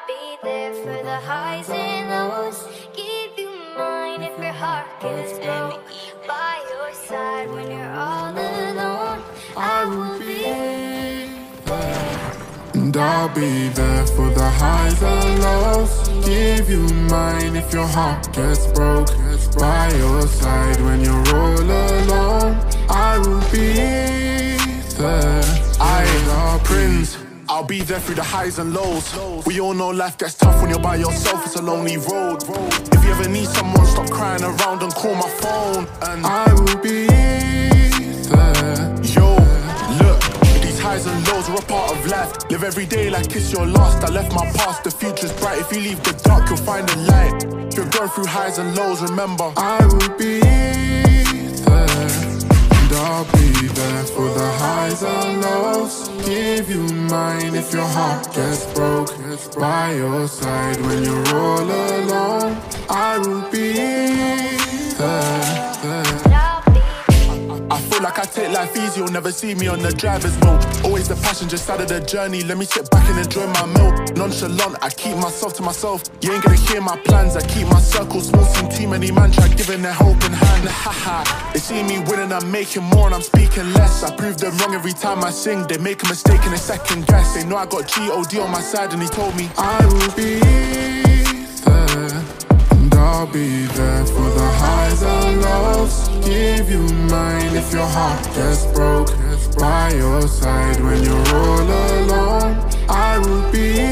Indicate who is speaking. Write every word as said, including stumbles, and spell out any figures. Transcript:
Speaker 1: be there for the highs and lows. Give you mine if your heart gets broke. By your side when you're all alone. I will be there.
Speaker 2: And I'll be there for the highs and lows. Give you mine if your heart gets broke. By your side when you're all alone. I will be there.
Speaker 3: I am Prince. I'll be there through the highs and lows. We all know life gets tough when you're by yourself. It's a lonely road. If you ever need someone, stop crying around and call my phone. And
Speaker 2: I will be there.
Speaker 3: Yo, look, these highs and lows are a part of life. Live every day like it's your last. I left my past, the future's bright. If you leave the dark, you'll find the light. If you're going through highs and lows, remember
Speaker 2: I will be there. And I'll be there for the highs and lows. Give you mine if your heart gets broke. By your side when you're all alone. I will be there, there.
Speaker 3: I feel like I take life easy, you'll never see me on the driver's wheel. Always the passenger side of the journey, let me sit back and enjoy my meal. Nonchalant, I keep myself to myself. You ain't gonna hear my plans, I keep my circle small. Seen too many man try giving their helping hand. Haha, they see me winning, I'm making more and I'm speaking less. I prove them wrong every time I sing, they make a mistake and a second guess. They know I got G O D on my side and he told me
Speaker 2: I will be there. And I'll be there for the highs and lows. Give you mine if your heart gets broke. By your side when you're all alone. I will be